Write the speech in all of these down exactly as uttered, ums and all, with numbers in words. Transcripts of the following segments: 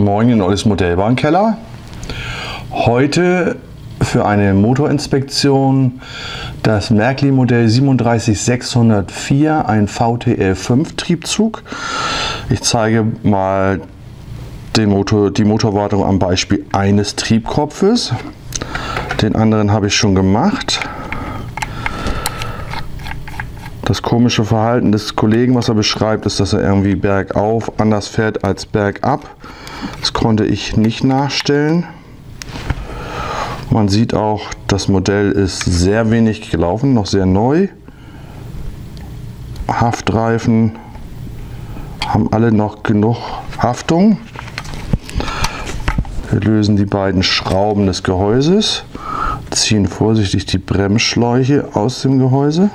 Moin in Ollis Modellbahnkeller. Heute für eine Motorinspektion das Märklin Modell drei sieben sechs null vier, ein V T L fünf Triebzug. Ich zeige mal den Motor, die Motorwartung am Beispiel eines Triebkopfes. Den anderen habe ich schon gemacht. Das komische Verhalten des Kollegen, was er beschreibt, ist, dass er irgendwie bergauf anders fährt als bergab. Das konnte ich nicht nachstellen. Man sieht auch, das Modell ist sehr wenig gelaufen, noch sehr neu. Haftreifen haben alle noch genug Haftung. Wir lösen die beiden Schrauben des Gehäuses, ziehen vorsichtig die Bremsschläuche aus dem Gehäuse.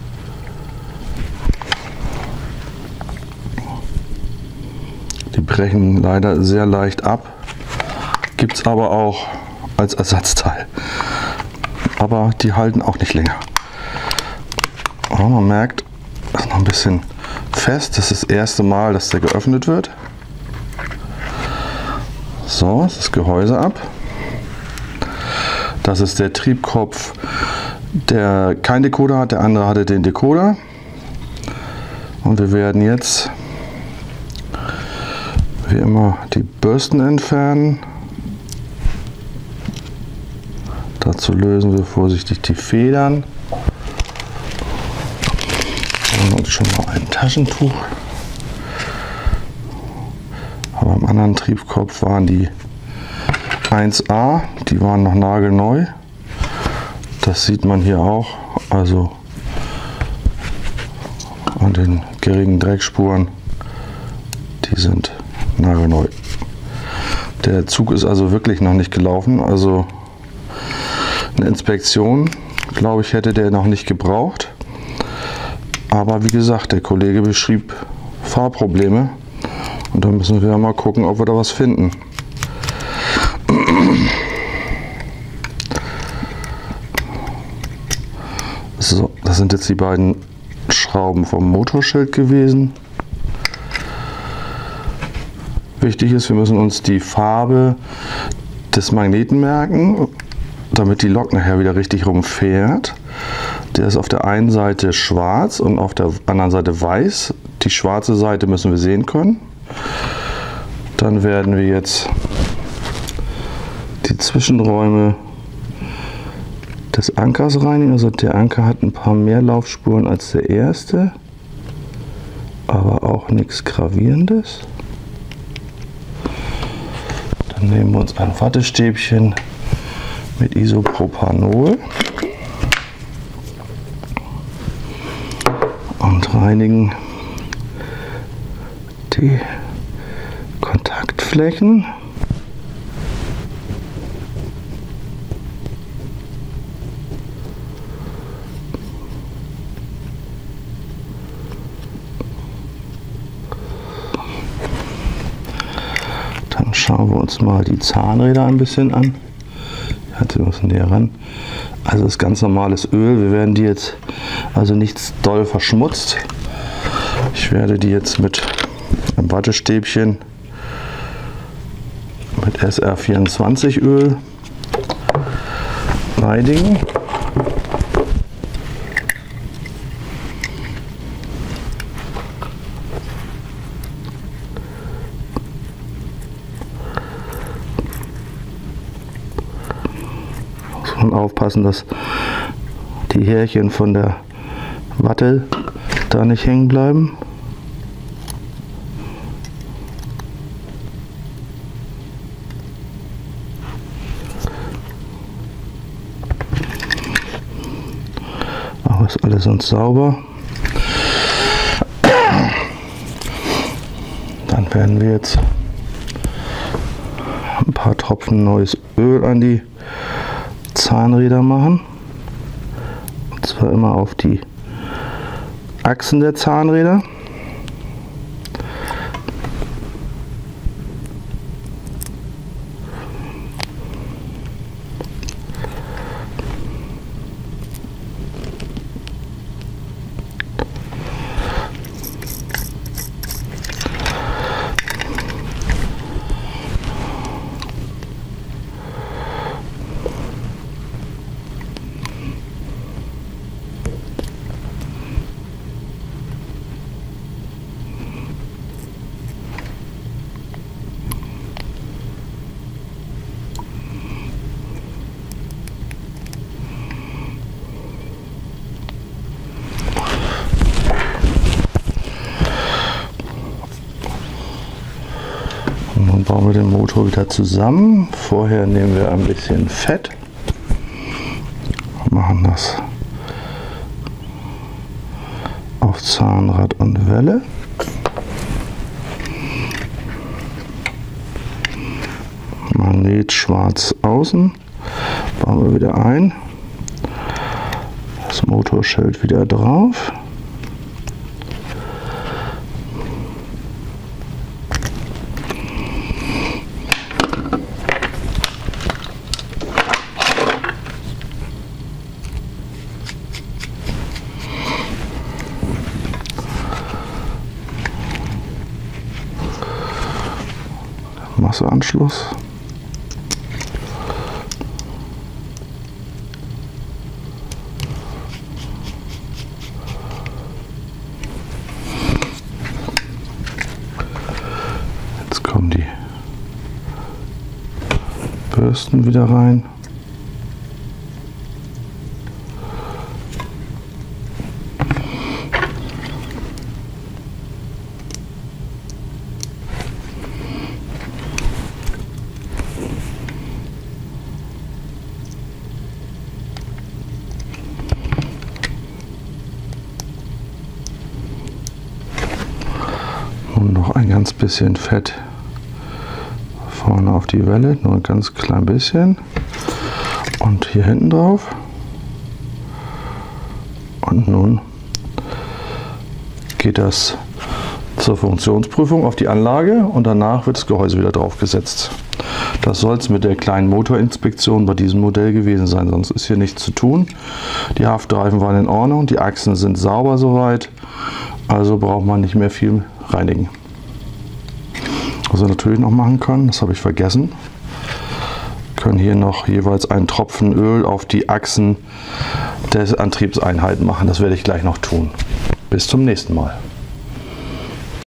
Die brechen leider sehr leicht ab, gibt es aber auch als Ersatzteil. Aber die halten auch nicht länger. Aber man merkt, das ist noch ein bisschen fest. Das ist das erste Mal, dass der geöffnet wird. So, das ist das Gehäuse ab. Das ist der Triebkopf, der keinen Decoder hat. Der andere hatte den Decoder. Und wir werden jetzt wie immer die Bürsten entfernen. Dazu lösen wir vorsichtig die Federn. Nehmen wir uns schon mal ein Taschentuch. Aber im anderen Triebkopf waren die eins A, die waren noch nagelneu. Das sieht man hier auch, also an den geringen Dreckspuren, die sind nagelneu. Der Zug ist also wirklich noch nicht gelaufen, also eine Inspektion, glaube ich, hätte der noch nicht gebraucht. Aber wie gesagt, der Kollege beschrieb Fahrprobleme und da müssen wir mal gucken, ob wir da was finden. So, das sind jetzt die beiden Schrauben vom Motorschild gewesen. Wichtig ist, wir müssen uns die Farbe des Magneten merken, damit die Lok nachher wieder richtig rumfährt. Der ist auf der einen Seite schwarz und auf der anderen Seite weiß. Die schwarze Seite müssen wir sehen können. Dann werden wir jetzt die Zwischenräume des Ankers reinigen. Also der Anker hat ein paar mehr Laufspuren als der erste, aber auch nichts Gravierendes. Dann nehmen wir uns ein Wattestäbchen mit Isopropanol und reinigen die Kontaktflächen. Dann schauen wir uns mal die Zahnräder ein bisschen an. Jetzt müssen wir näher ran. Also das ist ganz normales Öl. Wir werden die jetzt also nicht doll verschmutzt. Ich werde die jetzt mit einem Wattestäbchen mit S R vierundzwanzig Öl reinigen. Aufpassen, dass die Härchen von der Watte da nicht hängen bleiben. Aber ist alles sonst sauber. Dann werden wir jetzt ein paar Tropfen neues Öl an die Zahnräder machen, und zwar immer auf die Achsen der Zahnräder. bauen wir den Motor wieder zusammen. Vorher nehmen wir ein bisschen Fett und machen das auf Zahnrad und Welle. Magnet schwarz außen, bauen wir wieder ein. Das Motorschild wieder drauf. Masseanschluss. Jetzt kommen die Bürsten wieder rein. Und noch ein ganz bisschen Fett vorne auf die Welle, nur ein ganz klein bisschen. Und hier hinten drauf. Und nun geht das zur Funktionsprüfung auf die Anlage und danach wird das Gehäuse wieder draufgesetzt. Das soll es mit der kleinen Motorinspektion bei diesem Modell gewesen sein, sonst ist hier nichts zu tun. Die Haftreifen waren in Ordnung, die Achsen sind sauber soweit, also braucht man nicht mehr viel reinigen. Was wir natürlich noch machen können, das habe ich vergessen, wir können hier noch jeweils einen Tropfen Öl auf die Achsen der Antriebseinheit machen. Das werde ich gleich noch tun. Bis zum nächsten Mal.